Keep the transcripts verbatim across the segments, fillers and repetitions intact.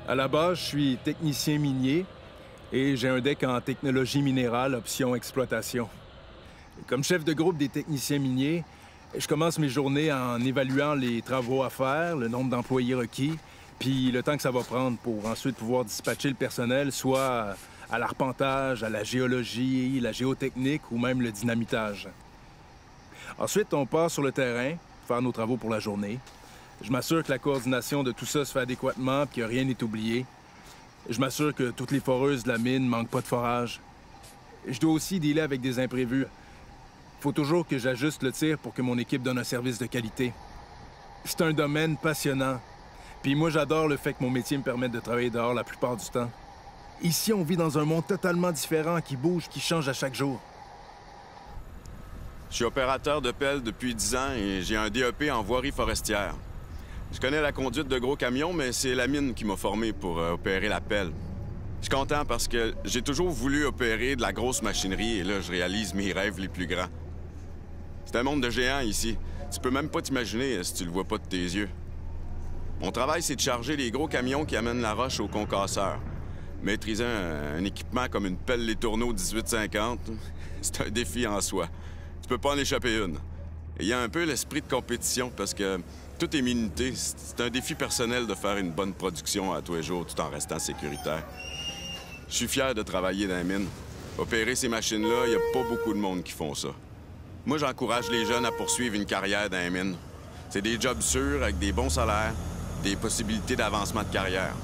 À la base, je suis technicien minier et j'ai un deck en technologie minérale, option exploitation. Comme chef de groupe des techniciens miniers, je commence mes journées en évaluant les travaux à faire, le nombre d'employés requis, puis le temps que ça va prendre pour ensuite pouvoir dispatcher le personnel, soit à l'arpentage, à la géologie, la géotechnique ou même le dynamitage. Ensuite, on part sur le terrain, faire nos travaux pour la journée. Je m'assure que la coordination de tout ça se fait adéquatement et que rien n'est oublié. Je m'assure que toutes les foreuses de la mine ne manquent pas de forage. Je dois aussi dealer avec des imprévus. Il faut toujours que j'ajuste le tir pour que mon équipe donne un service de qualité. C'est un domaine passionnant. Puis moi, j'adore le fait que mon métier me permette de travailler dehors la plupart du temps. Ici, on vit dans un monde totalement différent, qui bouge, qui change à chaque jour. Je suis opérateur de pelle depuis dix ans et j'ai un D E P en voirie forestière. Je connais la conduite de gros camions, mais c'est la mine qui m'a formé pour euh, opérer la pelle. Je suis content parce que j'ai toujours voulu opérer de la grosse machinerie et là, je réalise mes rêves les plus grands. C'est un monde de géants ici. Tu peux même pas t'imaginer si tu le vois pas de tes yeux. Mon travail, c'est de charger les gros camions qui amènent la roche au concasseur. Maîtriser un, un équipement comme une pelle Les Tourneaux dix-huit cinquante, c'est un défi en soi. Tu peux pas en échapper une. Et il y a un peu l'esprit de compétition parce que tout est minuté. C'est un défi personnel de faire une bonne production à tous les jours tout en restant sécuritaire. Je suis fier de travailler dans la mine. Opérer ces machines-là, il n'y a pas beaucoup de monde qui font ça. Moi, j'encourage les jeunes à poursuivre une carrière dans la mine. C'est des jobs sûrs avec des bons salaires, des possibilités d'avancement de carrière.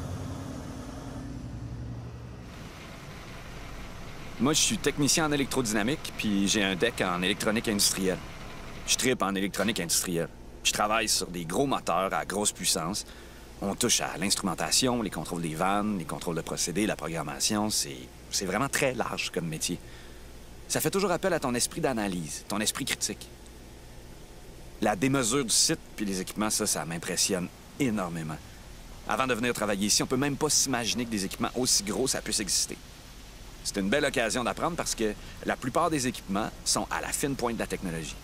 Moi, je suis technicien en électrodynamique, puis j'ai un deck en électronique industrielle. Je tripe en électronique industrielle. Je travaille sur des gros moteurs à grosse puissance. On touche à l'instrumentation, les contrôles des vannes, les contrôles de procédés, la programmation. C'est, c'est vraiment très large comme métier. Ça fait toujours appel à ton esprit d'analyse, ton esprit critique. La démesure du site puis les équipements, ça, ça m'impressionne énormément. Avant de venir travailler ici, on peut même pas s'imaginer que des équipements aussi gros, ça puisse exister. C'est une belle occasion d'apprendre parce que la plupart des équipements sont à la fine pointe de la technologie.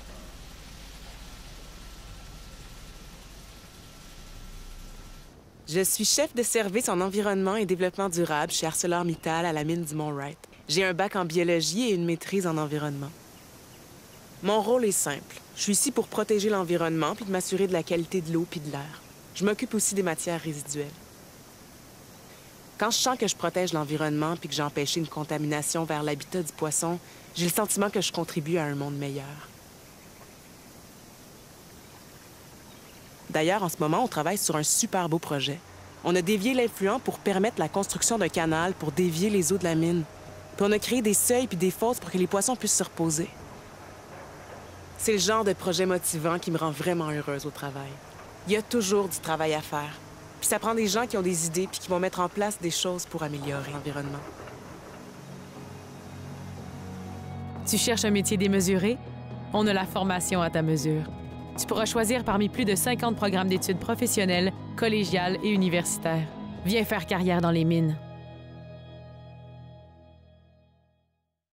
Je suis chef de service en environnement et développement durable chez ArcelorMittal à la mine du Mont-Wright. J'ai un bac en biologie et une maîtrise en environnement. Mon rôle est simple. Je suis ici pour protéger l'environnement puis de m'assurer de la qualité de l'eau puis de l'air. Je m'occupe aussi des matières résiduelles. Quand je sens que je protège l'environnement puis que j'ai empêché une contamination vers l'habitat du poisson, j'ai le sentiment que je contribue à un monde meilleur. D'ailleurs, en ce moment, on travaille sur un super beau projet. On a dévié l'influent pour permettre la construction d'un canal pour dévier les eaux de la mine. Puis on a créé des seuils puis des fosses pour que les poissons puissent se reposer. C'est le genre de projet motivant qui me rend vraiment heureuse au travail. Il y a toujours du travail à faire. Puis ça prend des gens qui ont des idées puis qui vont mettre en place des choses pour améliorer l'environnement. Tu cherches un métier démesuré? On a la formation à ta mesure. Tu pourras choisir parmi plus de cinquante programmes d'études professionnelles, collégiales et universitaires. Viens faire carrière dans les mines.